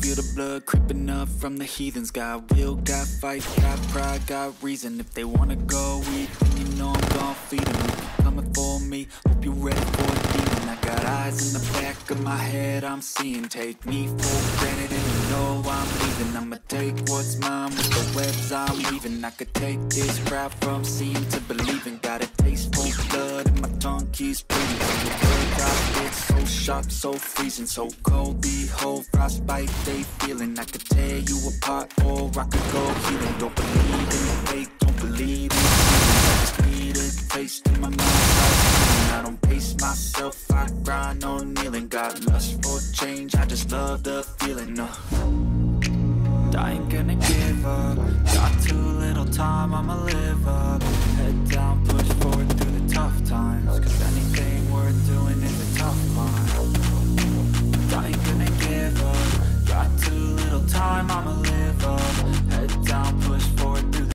feel the blood creeping up from the heathens. Got will, got fight, got pride, got reason. If they wanna go eat, then you know I'm gon' feed them. If you're coming for me, hope you're ready for a demon. I got eyes in the back of my head, I'm seeing. Take me for granted and you know I'm leaving. I'ma take what's mine with the webs I'm weaving. I could take this crowd from seeing to believing. Got a taste for blood and my tongue keeps bleeding. The birds I get so sharp, so freezing, so cold. Behold, frostbite they feeling. I could tear you apart or I could go healing. Don't believe in the fake, don't believe in the I just need a taste in my mind. I don't pace myself, I grind on